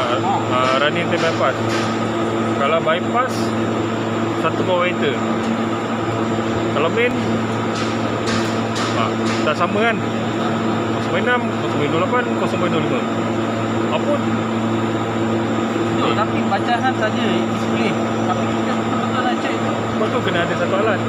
running time bypass. Kalau bypass, satu power meter. Kalau main, tak sama kan? 0.6, 0.28, 0.25. Apa? Tapi bacaan saja display. Tapi kita betul-betul nak check tu. Sebab tu kena ada satu alat.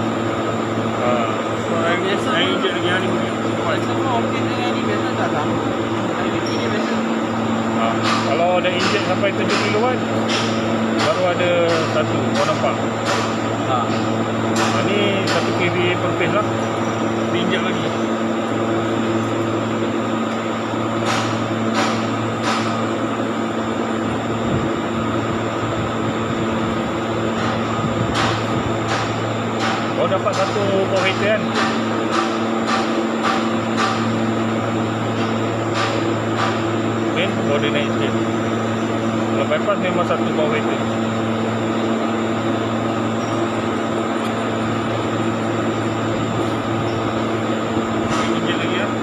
Biasa Air injek lagi yang ni. semua okey dengan ni biasa tak sama. IVT dia biasa. Kalau ada injek sampai 7 kW, baru ada satu. Kau nampak? Ni 1 kV per phase lah. Injek lagi. Kau dapat satu power heater kan? Main baru dia naik sikit. Kalau bypass memang satu power heater. Injek lagi lah.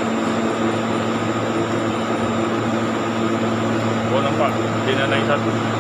Kau nampak dia dah naik satu.